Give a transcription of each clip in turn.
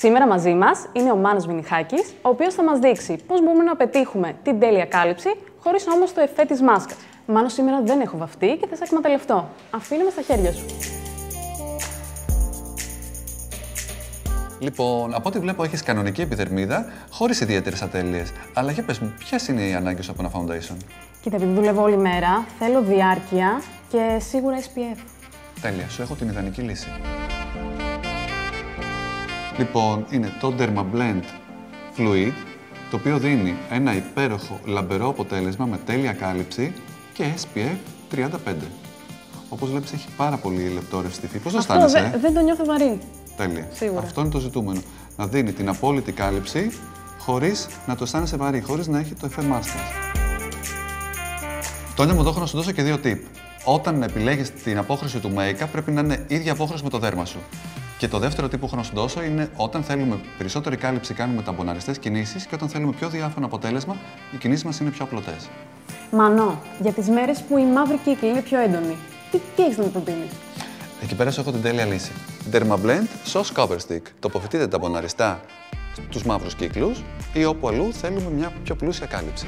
Σήμερα μαζί μας είναι ο Μάνος Βινιχάκης, ο οποίος θα μας δείξει πώς μπορούμε να πετύχουμε την τέλεια κάλυψη, χωρίς όμως το εφέ της μάσκας. Μάνο, σήμερα δεν έχω βαφτεί και θα σε εκμεταλλευτώ. Αφήνω με στα χέρια σου. Λοιπόν, από ό,τι βλέπω έχεις κανονική επιδερμίδα, χωρίς ιδιαίτερες ατέλειες. Αλλά για πες μου, ποιες είναι οι ανάγκες σου από ένα foundation? Κοίτα, επειδή δουλεύω όλη μέρα, θέλω διάρκεια και σίγουρα SPF. Τέλεια, σου έχω την ιδανική λύση. Λοιπόν, είναι το Dermablend Fluid, το οποίο δίνει ένα υπέροχο λαμπερό αποτέλεσμα με τέλεια κάλυψη και SPF 35. Όπως βλέπεις, έχει πάρα πολύ λεπτό ρευστιφί. Πώς το αισθάνεσαι? Δεν το νιώθω βαρύ. Τέλεια. Σίγουρα. Αυτό είναι το ζητούμενο. Να δίνει την απόλυτη κάλυψη χωρίς να το αισθάνεσαι βαρύ, χωρίς να έχει το εφέ μάσκας. Τόνια μου, εδώ έχω να σου δώσω και δύο tip. Όταν επιλέγεις την απόχρωση του make-up, πρέπει να είναι ίδια απόχρωση με το δέρμα σου. Και το δεύτερο tip που έχω να σου δώσω είναι όταν θέλουμε περισσότερη κάλυψη, κάνουμε ταμποναριστές κινήσεις και όταν θέλουμε πιο διάφανο αποτέλεσμα, οι κινήσεις μας είναι πιο απλωτές. Μανώ, για τις μέρες που η μαύρη κύκλη είναι πιο έντονη, τι έχεις να μου προτείνεις? Εκεί πέρα σου έχω την τέλεια λύση. Dermablend Sauce Cover Stick. Τοποθετείτε ταμποναριστά στους μαύρους κύκλους ή όπου αλλού θέλουμε μια πιο πλούσια κάλυψη.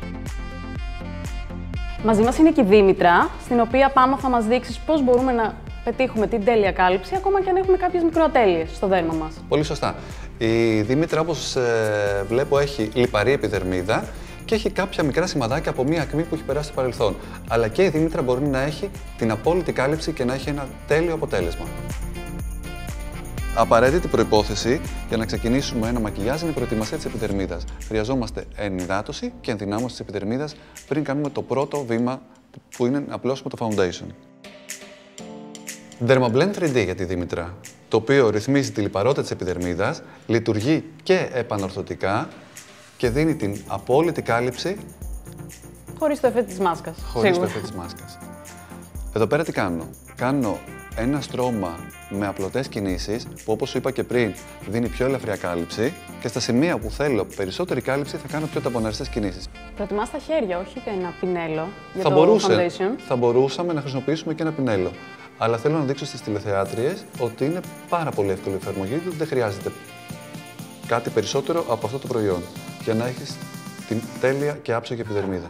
Μαζί μας είναι και η Δήμητρα, στην οποία πάνω θα μας δείξεις πώς μπορούμε να πετύχουμε την τέλεια κάλυψη, ακόμα και αν έχουμε κάποιες μικροατέλειες στο δέρμα μας. Πολύ σωστά. Η Δήμητρα, όπως βλέπω, έχει λιπαρή επιδερμίδα και έχει κάποια μικρά σημαδάκια από μία ακμή που έχει περάσει στο παρελθόν. Αλλά και η Δήμητρα μπορεί να έχει την απόλυτη κάλυψη και να έχει ένα τέλειο αποτέλεσμα. Απαραίτητη προϋπόθεση για να ξεκινήσουμε ένα μακιγιάζ είναι η προετοιμασία της επιδερμίδας. Χρειαζόμαστε ενυδάτωση και ενδυνάμωση της επιδερμίδας πριν κάνουμε το πρώτο βήμα που είναι να απλώσουμε το foundation. Dermablend 3D για τη Δήμητρα, το οποίο ρυθμίζει τη λιπαρότητα της επιδερμίδας, λειτουργεί και επανορθωτικά και δίνει την απόλυτη κάλυψη Χωρίς το εφέ της μάσκας. χωρίς το εφέ της μάσκας. Εδώ πέρα τι κάνω? Κάνω ένα στρώμα με απλωτές κινήσεις που, όπως σου είπα και πριν, δίνει πιο ελαφριά κάλυψη και στα σημεία που θέλω περισσότερη κάλυψη θα κάνω πιο ταμποναριστές κινήσεις. Προτιμάς τα χέρια, όχι ένα πινέλο για Θα μπορούσαμε να χρησιμοποιήσουμε και ένα πινέλο. Αλλά θέλω να δείξω στις τηλεθεάτριες ότι είναι πάρα πολύ εύκολη η εφαρμογή του, δεν χρειάζεται κάτι περισσότερο από αυτό το προϊόν για να έχεις την τέλεια και άψογη επιδερμίδα.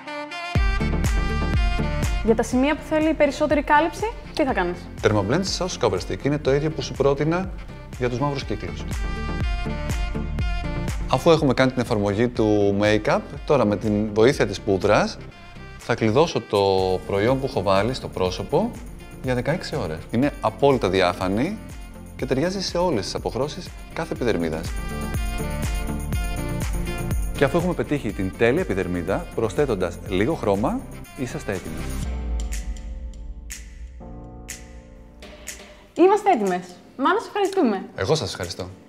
Για τα σημεία που θέλει περισσότερη κάλυψη, τι θα κάνεις? Dermablend Sauce Cover Stick είναι το ίδιο που σου πρότεινα για τους μαύρους κύκλους. Αφού έχουμε κάνει την εφαρμογή του make-up, τώρα με την βοήθεια της πούδρας θα κλειδώσω το προϊόν που έχω βάλει στο πρόσωπο για 16 ώρες. Είναι απόλυτα διάφανη και ταιριάζει σε όλες τις αποχρώσεις κάθε επιδερμίδας. Και αφού έχουμε πετύχει την τέλεια επιδερμίδα, προσθέτοντας λίγο χρώμα, είσαστε έτοιμοι. Είμαστε έτοιμες. Μάνο, σε ευχαριστούμε. Εγώ σας ευχαριστώ.